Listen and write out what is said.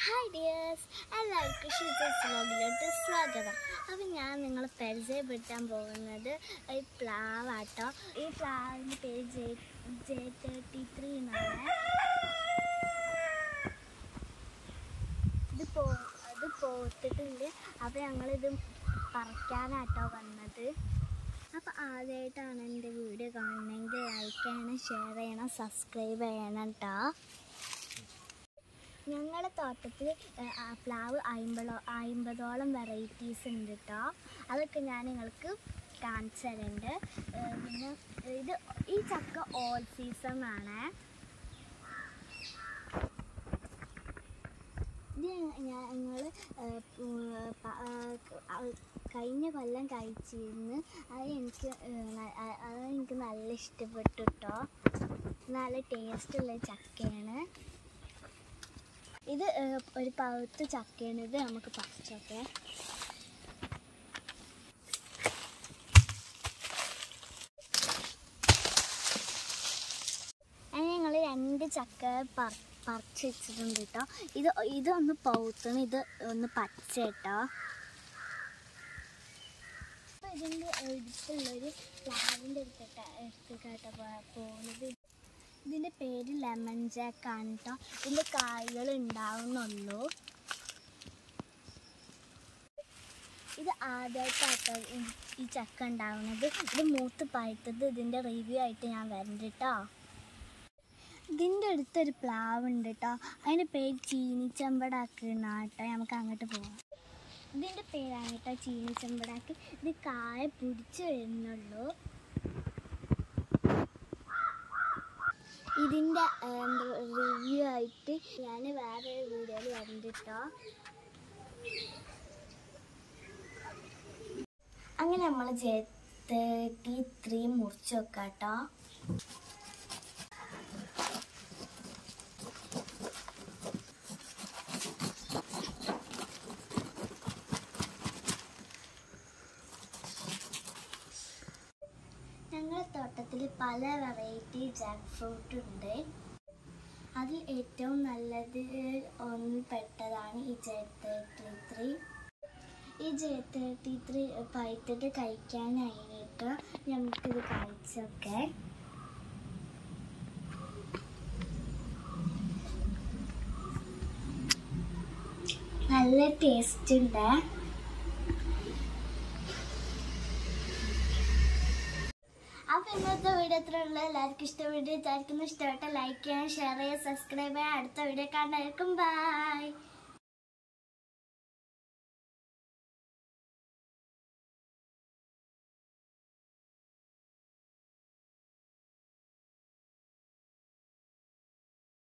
Hi dears, എല്ലാവർക്കും shizoosvlog സ്വാഗതം. അപ്പോൾ ഞാൻ നിങ്ങളെ പരിചയപ്പെടുത്താൻ പോകുന്നത് ഈ പ്ലാവാട്ടോ. ഈ പ്ലാവിൻ്റെ പേര് J33 എന്നാണ്. ഇത് പോത്തിട്ടുണ്ട്. അപ്പോൾ ഞങ്ങളിത് പറിക്കാനാട്ടോ വന്നത്. അപ്പോൾ ആദ്യമായിട്ടാണ് എൻ്റെ വീഡിയോ കാണണമെങ്കിൽ ലൈക്ക് ചെയ്യണം, ഷെയർ ചെയ്യണം, സബ്സ്ക്രൈബ് ചെയ്യണം കേട്ടോ. ഞങ്ങളുടെ തോട്ടത്തിൽ പ്ലാവ് 50ഓളം വെറൈറ്റീസ് ഉണ്ട് കേട്ടോ. അതൊക്കെ ഞാൻ നിങ്ങൾക്ക് കാണിച്ചു തരുന്നുണ്ട്. പിന്നെ ഈ ചക്ക ഓൾ സീസൺ ആണ്. ഇത് ഞങ്ങൾ കഴിഞ്ഞ കൊല്ലം കഴിച്ചിരുന്നു. അതെനിക്ക് നല്ല ഇഷ്ടപ്പെട്ടു കേട്ടോ. നല്ല ടേസ്റ്റുള്ള ചക്കയാണ്. ഇത് ഒരു പഴുത്ത ചക്കയാണ്. ഇത് നമുക്ക് പറിച്ചൊക്കെ. അങ്ങനെ ഞങ്ങൾ 2 ചക്ക പറിച്ച് വെച്ചിട്ടുണ്ട് കേട്ടോ. ഇതൊന്ന് പഴുത്തണം, ഇത് ഒന്ന് പച്ച കേട്ടോ. അപ്പോൾ ഇതിൻ്റെ അടുത്തുള്ളൊരു പ്ലാവിൻ്റെ അടുത്തേക്കാട്ടോ പോകുന്നത്. ഇതിൻ്റെ പേര് ലെമൺ ജാക്കാണ് കേട്ടോ. ഇതിൻ്റെ കായ്കൾ ഉണ്ടാവുന്നുള്ളൂ. ഇത് ആദ്യമായിട്ടാട്ടോ ഈ ചക്ക ഉണ്ടാവുന്നത്. ഇത് മൂത്ത് പഴുത്തത് ഇതിൻ്റെ റിവ്യൂ ആയിട്ട് ഞാൻ വരുന്നുണ്ട് കേട്ടോ. ഇതിൻ്റെ അടുത്തൊരു പ്ലാവ് ഉണ്ട് കേട്ടോ. അതിൻ്റെ പേര് ചീനിച്ചമ്പടാക്ക് എന്നാണ് കേട്ടോ. നമുക്ക് അങ്ങോട്ട് പോകാം. ഇതിൻ്റെ പേരാണ് കേട്ടോ ചീനിച്ചമ്പടാക്ക്. ഇത് കായ പിടിച്ച് വരുന്നുള്ളൂ. ഇതിൻ്റെ റിവ്യൂ ആയിട്ട് ഞാൻ വേറൊരു വീഡിയോയിൽ വരുന്നുണ്ട് കേട്ടോ. അങ്ങനെ നമ്മൾ J33 മുറിച്ച് വെക്കാം കേട്ടോ. ഞങ്ങളുടെ തോട്ടത്തിൽ പല വെറൈറ്റി ജാക്ക്ഫ്രൂട്ട് ഉണ്ട്. അതിൽ ഏറ്റവും നല്ലത് പെട്ടതാണ് ഈ J33. ഈ J33 പഴുത്തിട്ട് കഴിക്കാനായിട്ട് നമുക്കിത് കഴിച്ചൊക്കെ. നല്ല ടേസ്റ്റ് ഉണ്ട്. അപ്പോൾ ഇന്നത്തെ വീഡിയോ എത്രയുള്ള എല്ലാവർക്കും ഇഷ്ടപ്പെട്ട ലൈക്ക് ചെയ്യാൻ, ഷെയർ ചെയ്യാൻ, സബ്സ്ക്രൈബ് ചെയ്യാൻ. അടുത്ത വീഡിയോ കാണാനായിരിക്കും. ബൈ.